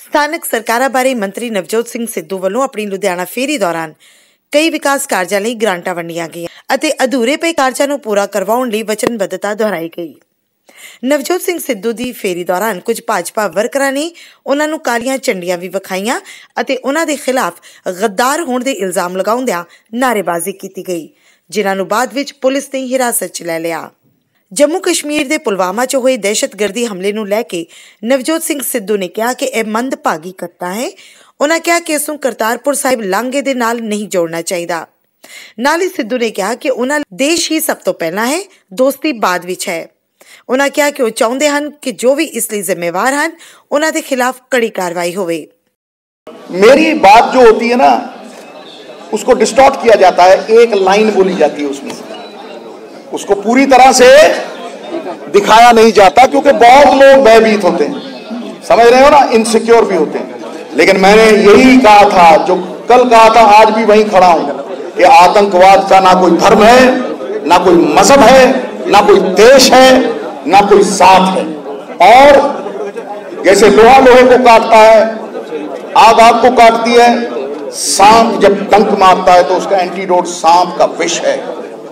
ਸਥਾਨਕ ਸਰਕਾਰਾਂ ਬਾਰੇ ਮੰਤਰੀ ਨਵਜੋਤ ਸਿੰਘ ਸਿੱਧੂ ਵੱਲੋਂ ਆਪਣੀ ਲੁਧਿਆਣਾ ਫੇਰੀ ਦੌਰਾਨ ਕਈ ਵਿਕਾਸ ਕਾਰਜਾਂ ਲਈ ਗ੍ਰਾਂਟਾਂ ਵੰਡੀਆਂ ਗਈਆਂ ਅਤੇ ਅਧੂਰੇ ਪਏ ਕਾਰਜਾਂ ਨੂੰ ਪੂਰਾ ਕਰਵਾਉਣ ਲਈ ਵਚਨਬੱਧਤਾ ਦੁਹਰਾਈ ਗਈ। ਨਵਜੋਤ ਸਿੰਘ ਸਿੱਧੂ ਦੀ ਫੇਰੀ ਦੌਰਾਨ ਕੁਝ ਭਾਜਪਾ ਵਰਕਰਾਂ ਨੇ ਉਹਨਾਂ ਨੂੰ ਕਾਲੀਆਂ ਝੰਡੀਆਂ ਵੀ ਵਿਖਾਈਆਂ ਅਤੇ ਉਹਨਾਂ ਦੇ ਖਿਲਾਫ ਗੱਦਾਰ ਹੋਣ ਦੇ ਇਲਜ਼ਾਮ ਲਗਾਉਂਦਿਆਂ ਨਾਅਰੇਬਾਜ਼ੀ ਕੀਤੀ ਗਈ, ਜਿਨ੍ਹਾਂ ਨੂੰ ਬਾਅਦ ਵਿੱਚ ਪੁਲਿਸ ਨੇ ਹਿਰਾਸਤ 'ਚ ਲੈ ਲਿਆ। जम्मू कश्मीर के पुलवामा च हुए दहशतगर्दी हमले नूं लैके नवजोत सिंह सिद्धू ने कहा कि यह मंदभागी घटना है। उन्होंने कहा कि इसनूं करतारपुर साहिब लांघे दे नाल नहीं जोड़ना चाहिए। नाल ही सिद्धू ने कहा कि उन्हां देश ही सब तो पहला है, दोस्ती बाद विच है। उन्होंने कहा कि वह चाहुंदे हन कि जो भी इस लई जिम्मेवार हैं उन्हां दे खिलाफ कड़ी कार्रवाई होवे। मेरी बात जो होती है ना, उसको डिस्टॉर्ट किया जाता है, एक लाइन बोली जाती है उसमें, उसको पूरी तरह से दिखाया नहीं जाता, क्योंकि बहुत लोग भयभीत होते हैं, समझ रहे हो ना, इनसिक्योर भी होते हैं। लेकिन मैंने यही कहा था, जो कल कहा था, आज भी वहीं खड़ा हूं कि आतंकवाद का ना कोई धर्म है, ना कोई मजहब है, ना कोई देश है, ना कोई साथ है। और जैसे लोहा लोहे को काटता है, आग आग को काटती है, सांप जब डंक मारता है तो उसका एंटीडोट सांप का विष है,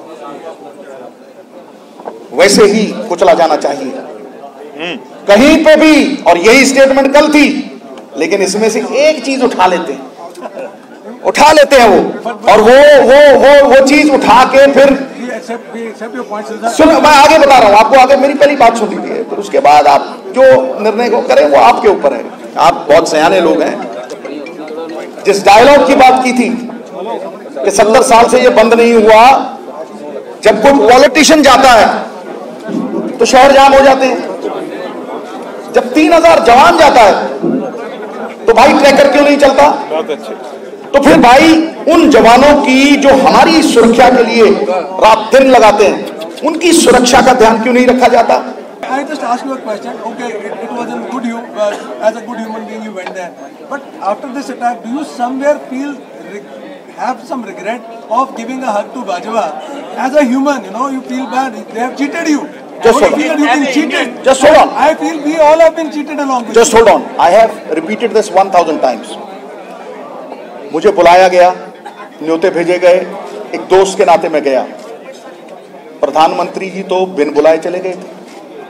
वैसे ही कुचला जाना चाहिए कहीं पे भी। और यही स्टेटमेंट कल थी, लेकिन इसमें से एक चीज उठा लेते हैं वो, और वो चीज उठा के फिर सुनो, मैं आगे बता रहा हूं आपको, आगे मेरी पहली बात सुन लीजिए, फिर उसके बाद आप जो निर्णय को करें वो आपके ऊपर है। आप बहुत सयाने लोग हैं। जिस डायलॉग की बात की थी कि 70 साल से ये बंद नहीं हुआ, जब कोई पॉलिटिशियन जाता है तो शहर जाम हो जाते हैं। जब 3000 जवान जाता है तो भाई ट्रैकर क्यों नहीं चलता? बहुत अच्छे। तो फिर भाई उन जवानों की जो हमारी सुरक्षा के लिए रात दिन लगाते हैं, उनकी सुरक्षा का ध्यान क्यों नहीं रखा जाता? I just ask you a question. Okay, it was a good as a good human being you went there, but after this attack, do you somewhere have some regret of giving a hug to Bajwa? As a human, you feel bad. They have cheated you. Just hold on. You've been cheated. Just hold on. I feel we all have been cheated along with you. Just hold on. I have repeated this 1000 times. मुझे बुलाया गया, न्योते भेजे गए, एक दोस्त के नाते मैं गया। प्रधानमंत्री जी तो बिन बुलाए चले गए थे।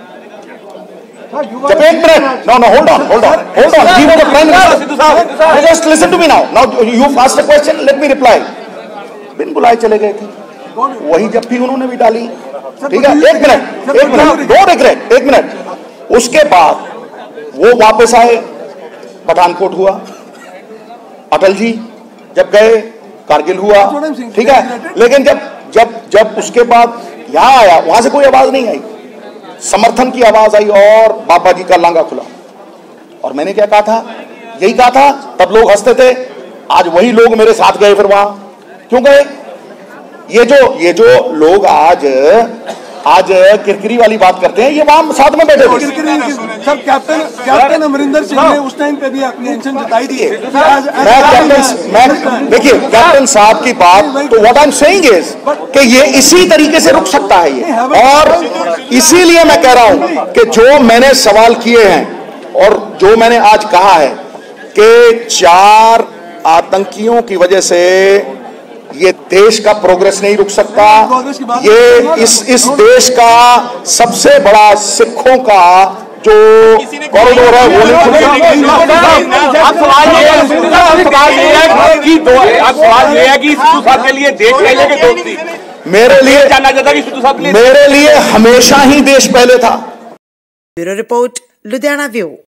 जब एक minute, no, hold on. He was the prime minister. Just listen to me now. Now you asked a question, let me reply. बिन बुलाए चले गए थे, वही जब भी उन्होंने भी डाली, ठीक है। एक मिनट, नो रिग्रेट, एक मिनट। उसके बाद वो वापस आए, पठानकोट हुआ, अटल जी जब गए, कारगिल हुआ, ठीक है। लेकिन जब उसके बाद यहां आया, वहां से कोई आवाज नहीं आई, समर्थन की आवाज आई और बाबा जी का लांगा खुला। और मैंने क्या कहा था? यही कहा था, तब लोग हंसते थे। आज वही लोग मेरे साथ गए, फिर वहां क्यों गए? ये जो लोग आज किरकिरी वाली बात करते हैं, ये वहां साथ में बैठे थे। सर, कैप्टन अमरिंदर सिंह ने उस टाइम पे भी अपनी टेंशन जताई थी। देखिए कैप्टन साहब की बात, तो what I am saying is कि ये इसी तरीके से रुक सकता है ये, और इसीलिए मैं कह रहा हूं कि जो मैंने सवाल किए हैं और जो मैंने आज कहा है कि 4 आतंकियों की वजह से ये देश का प्रोग्रेस नहीं रुक सकता। ये इस देश का सबसे बड़ा सिखों का जो कॉरिडोर है वो नहीं खुलेगा। अब सवाल ये है कि सिद्धू साहब के लिए देश पहले के दोस्ती, मेरे लिए जानना चाहता कि सिद्धू साहब मेरे लिए हमेशा ही देश पहले था। Bureau report, Ludhiana view.